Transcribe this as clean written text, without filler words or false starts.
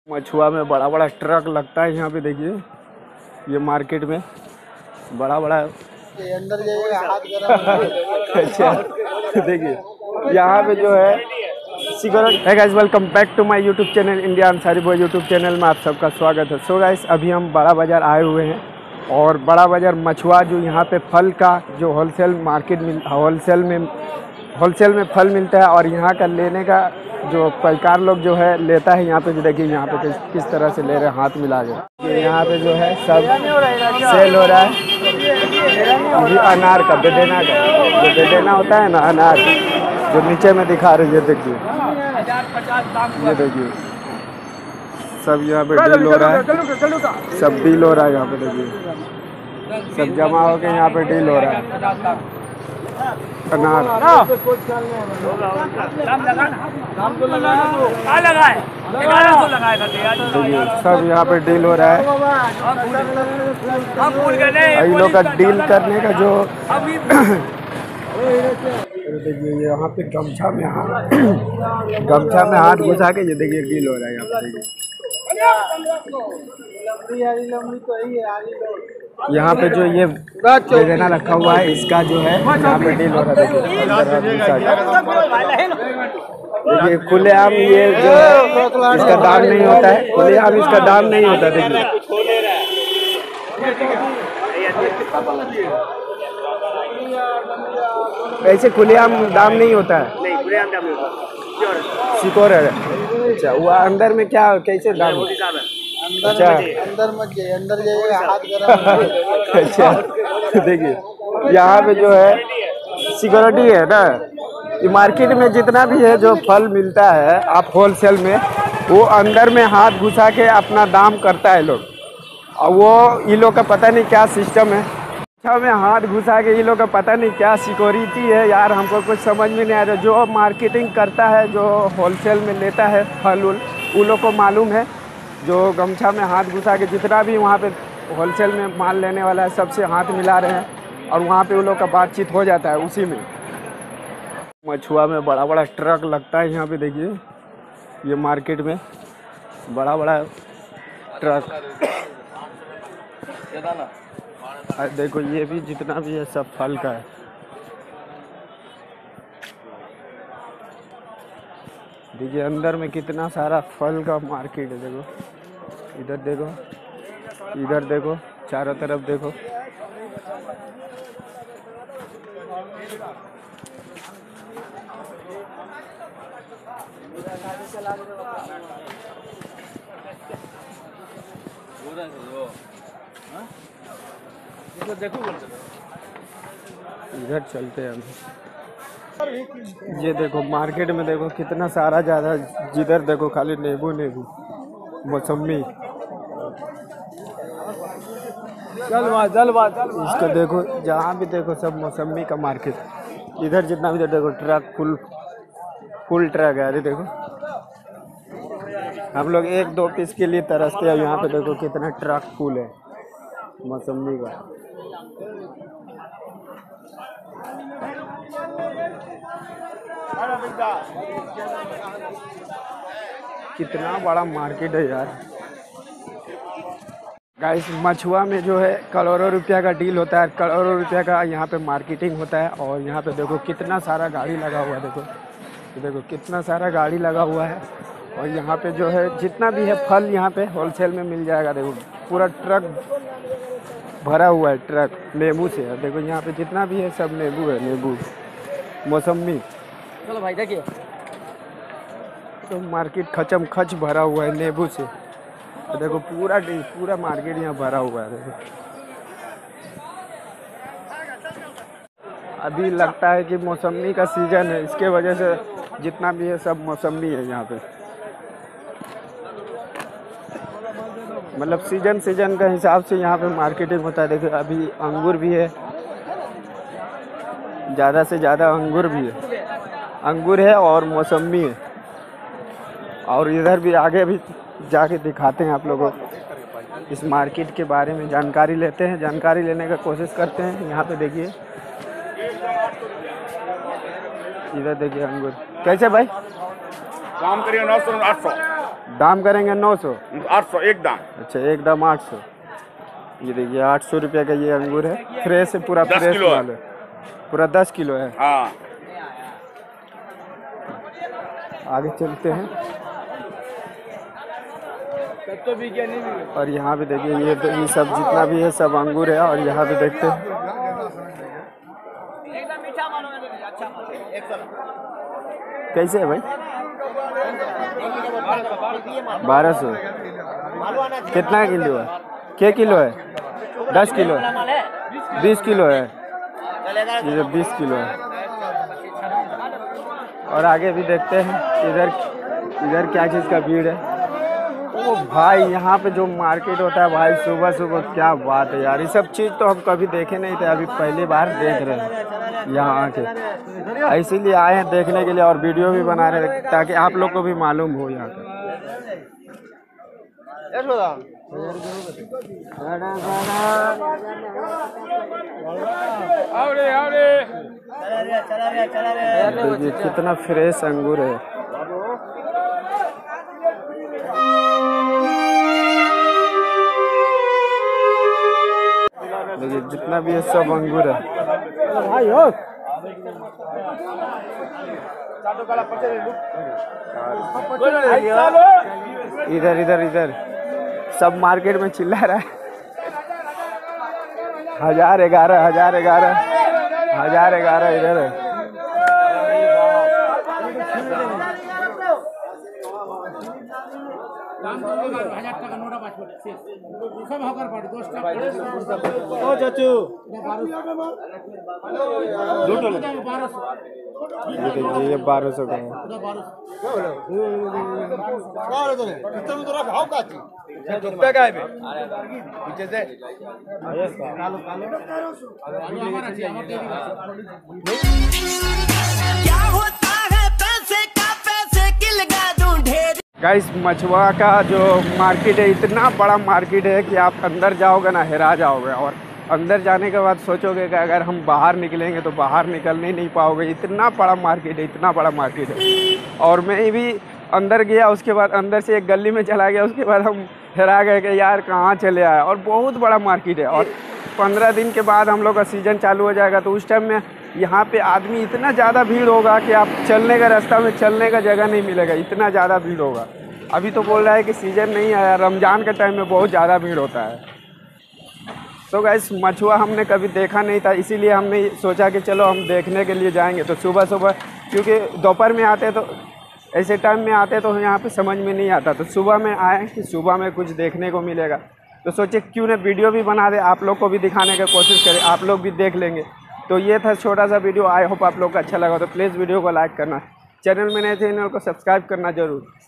मछुआ में बड़ा बड़ा ट्रक लगता है यहाँ पे। देखिए ये मार्केट में बड़ा बड़ा अंदर जाइए हाथ गरम। अच्छा देखिए यहाँ पे जो है सिक्योरिटी है। Guys welcome back to my YouTube channel India Ansari boy YouTube channel में आप सबका स्वागत है। सो गाइस अभी हम बड़ा बाज़ार आए हुए हैं और बड़ा बाज़ार मछुआ जो यहाँ पे फल का जो होलसेल में फल मिलता है और यहाँ का लेने का जो पैकार लोग जो है लेता है यहाँ पे। जो देखिए यहाँ पे किस तरह से ले रहे हैं हाथ मिला के। यहाँ पे जो है सब सेल हो रहा है। अभी अनार का बेदेना का जो बेदेना होता है ना अनार जो नीचे में दिखा रही है। देखिए ये देखिए सब यहाँ पे डील हो रहा है। सब डील हो रहा है यहाँ पे। देखिए सब जमा होके यहाँ पे डील हो रहा है। अनार सब यहाँ पे डील हो रहा है। इन लोग का डील करने का जो देखिए यहाँ पे गमछा में हाथ घुसा के ये देखिए डील हो रहा है यहाँ पे। यहाँ पे जो ये बेदेना रखा हुआ है इसका जो है यहाँ पे डील हो रहा है। देखिए खुलेआम ये जो है इसका दाम नहीं होता है। खुलेआम इसका दाम नहीं होता। देखिए ऐसे खुलेआम दाम नहीं होता है। नहीं खुलेआम दाम नहीं होता। सिकोर है। अच्छा वो अंदर में क्या कैसे दाम? अच्छा अंदर मत जाइए, अंदर जाइए हाथ गरम। अच्छा देखिए यहाँ पे जो है सिक्योरिटी है ना। ये मार्केट में जितना भी है जो फल मिलता है आप होलसेल में वो अंदर में हाथ घुसा के अपना दाम करता है लोग। और वो ये लोग का पता नहीं क्या सिस्टम है। अच्छा में हाथ घुसा के ये लोग का पता नहीं क्या सिक्योरिटी है यार। हमको कुछ समझ में नहीं आ रहा। जो मार्केटिंग करता है जो होलसेल में लेता है फल उन लोग को मालूम है। जो गमछा में हाथ घुसा के जितना भी वहाँ पे होलसेल में माल लेने वाला है सबसे हाथ मिला रहे हैं और वहाँ पे उन लोग का बातचीत हो जाता है उसी में। मछुआ में बड़ा बड़ा ट्रक लगता है यहाँ पे। देखिए ये मार्केट में बड़ा बड़ा ट्रक। देखो ये भी जितना भी है सब फल का है। देखिए अंदर में कितना सारा फल का मार्केट है। देखो इधर देखो इधर देखो चारों तरफ देखो। इधर चलते हैं हम। ये देखो मार्केट में देखो कितना सारा ज़्यादा जिधर देखो खाली नींबू मौसमी। इसको देखो जहाँ भी देखो सब मौसमी का मार्केट। इधर जितना भी देखो ट्रक फुल ट्रक है। अरे देखो हम लोग 1-2 पीस के लिए तरसते हैं। यहाँ पे देखो कितना ट्रक फुल है मौसमी का। कितना बड़ा मार्केट है यार। गाइस मछुआ में जो है करोड़ों रुपया का डील होता है। करोड़ों रुपया का यहाँ पे मार्केटिंग होता है। और यहाँ पे देखो कितना सारा गाड़ी लगा हुआ है। देखो कितना सारा गाड़ी लगा हुआ है। और यहाँ पे जो है जितना भी है फल यहाँ पे होलसेल में मिल जाएगा। देखो पूरा ट्रक भरा हुआ है ट्रक नींबू से। देखो यहाँ पे जितना भी है सब नींबू है। नींबू मौसमी। चलो भाई देखिए तो मार्केट खचम खच भरा हुआ है नींबू से। देखो पूरा मार्केट यहाँ भरा हुआ है। देखो अभी लगता है कि मौसमी का सीजन है इसके वजह से जितना भी है सब मौसमी है यहाँ पे। मतलब सीजन का हिसाब से यहाँ पे मार्केटिंग होता है। देखो अभी अंगूर भी है, ज़्यादा से ज़्यादा अंगूर है और मौसमी है। और इधर भी आगे भी जाके दिखाते हैं आप लोगों को इस मार्केट के बारे में जानकारी लेते हैं। जानकारी लेने का कोशिश करते हैं। यहाँ पे देखिए इधर देखिए अंगूर कैसे भाई काम करिए 900 800 दाम करेंगे 900। 800 एक दाम। अच्छा, एक दाम 800। ये देखिए 800 रुपये का ये अंगूर है, फ्रेश है, पूरा 10 फ्रेश किलो माल है, पूरा 10 किलो है। हाँ। आगे चलते हैं। और यहाँ भी देखिए ये सब जितना भी है सब अंगूर है। और यहाँ भी देखते हैं कैसे है भाई, 1200। कितना किलो है, क्या किलो है? 10 किलो, 20 किलो है, ये 20 किलो है। और आगे भी देखते हैं इधर क्या चीज़ का भीड़ है। ओ भाई, यहाँ पे जो मार्केट होता है भाई सुबह सुबह, क्या बात है यार। ये सब चीज़ तो हम कभी देखे नहीं थे, अभी पहली बार देख रहे हैं यहाँ आके। इसीलिए आए हैं देखने के लिए और वीडियो भी बना रहे हैं ताकि आप लोग को भी मालूम हो यहाँ का। देखिए कितना फ्रेश अंगूर है। देखिए जितना भी है सब अंगूर है। इधर इधर इधर सब मार्केट में चिल्ला रहा है 1011 1011 इधर है। ये देखिए ये 1200 का है। गाइस मछुआ का जो मार्केट है इतना बड़ा मार्केट है कि आप अंदर जाओगे ना हेरा जाओगे। और अंदर जाने के बाद सोचोगे कि अगर हम बाहर निकलेंगे तो बाहर निकलने नहीं पाओगे। इतना बड़ा मार्केट है, इतना बड़ा मार्केट है। और मैं भी अंदर गया, उसके बाद अंदर से एक गली में चला गया, उसके बाद हम हेरा गए कि यार कहाँ चले आए। और बहुत बड़ा मार्केट है। और 15 दिन के बाद हम लोग का सीज़न चालू हो जाएगा, तो उस टाइम में यहाँ पे आदमी इतना ज़्यादा भीड़ होगा कि आप चलने का रास्ता में चलने का जगह नहीं मिलेगा, इतना ज़्यादा भीड़ होगा। अभी तो बोल रहा है कि सीज़न नहीं आया, रमज़ान के टाइम में बहुत ज़्यादा भीड़ होता है। तो गाइस मछुआ हमने कभी देखा नहीं था, इसीलिए हमने सोचा कि चलो हम देखने के लिए जाएंगे। तो सुबह सुबह, क्योंकि दोपहर में आते तो ऐसे टाइम में आते तो यहाँ पे समझ में नहीं आता, तो सुबह में आए कि सुबह में कुछ देखने को मिलेगा। तो सोचे क्यों ना वीडियो भी बना दे, आप लोग को भी दिखाने की कोशिश करें, आप लोग भी देख लेंगे। तो ये था छोटा सा वीडियो। आई होप आप लोग को अच्छा लगा। तो प्लीज़ वीडियो को लाइक करना, चैनल में नए थे चैनल को सब्सक्राइब करना ज़रूर।